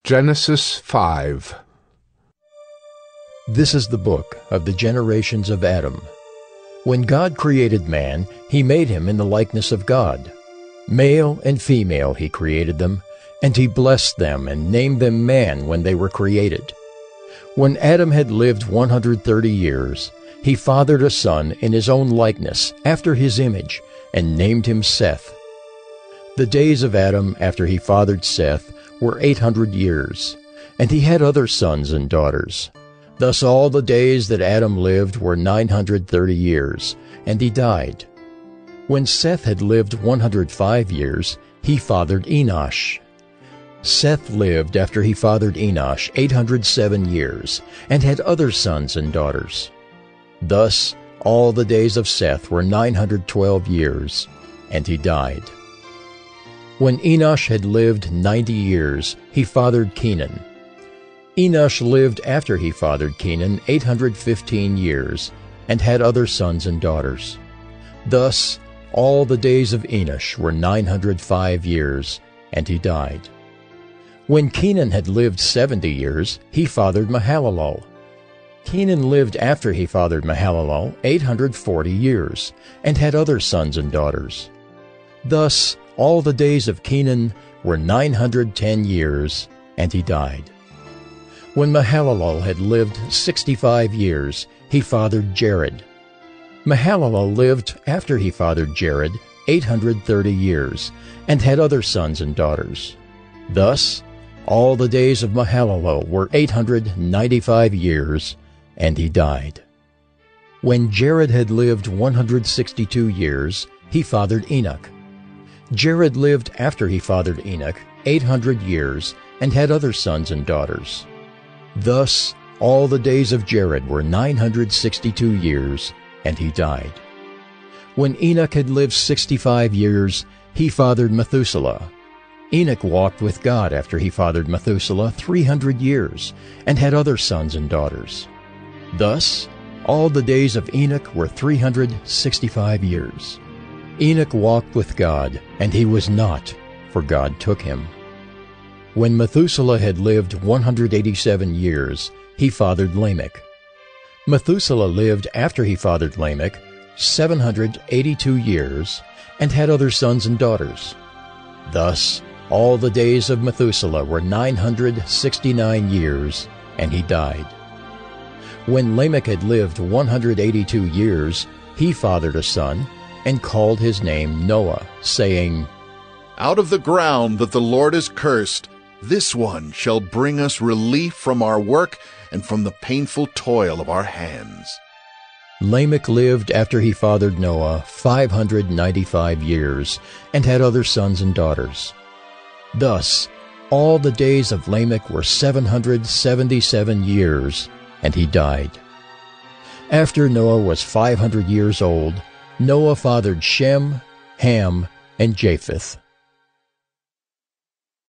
Genesis 5. This is the book of the generations of Adam. When God created man, he made him in the likeness of God. Male and female he created them, and he blessed them and named them man when they were created. When Adam had lived 130 years, he fathered a son in his own likeness, after his image, and named him Seth. The days of Adam after he fathered Seth were 800 years, and he had other sons and daughters. Thus all the days that Adam lived were 930 years, and he died. When Seth had lived 105 years, he fathered Enosh. Seth lived after he fathered Enosh 807 years, and had other sons and daughters. Thus all the days of Seth were 912 years, and he died. When Enosh had lived 90 years, he fathered Kenan. Enosh lived after he fathered Kenan 815 years, and had other sons and daughters. Thus all the days of Enosh were 905 years, and he died. When Kenan had lived 70 years, he fathered Mahalalel. Kenan lived after he fathered Mahalalel 840 years, and had other sons and daughters. Thus all the days of Kenan were 910 years, and he died. When Mahalalel had lived 65 years, he fathered Jared. Mahalalel lived after he fathered Jared 830 years, and had other sons and daughters. Thus all the days of Mahalalel were 895 years, and he died. When Jared had lived 162 years, he fathered Enoch. Jared lived after he fathered Enoch 800 years, and had other sons and daughters. Thus all the days of Jared were 962 years, and he died. When Enoch had lived 65 years, he fathered Methuselah. Enoch walked with God after he fathered Methuselah 300 years, and had other sons and daughters. Thus all the days of Enoch were 365 years. Enoch walked with God, and he was not, for God took him. When Methuselah had lived 187 years, he fathered Lamech. Methuselah lived after he fathered Lamech 782 years, and had other sons and daughters. Thus all the days of Methuselah were 969 years, and he died. When Lamech had lived 182 years, he fathered a son, and called his name Noah, saying, Out of the ground that the Lord has cursed, this one shall bring us relief from our work and from the painful toil of our hands. Lamech lived after he fathered Noah 595 years, and had other sons and daughters. Thus all the days of Lamech were 777 years, and he died. After Noah was 500 years old, Noah fathered Shem, Ham, and Japheth.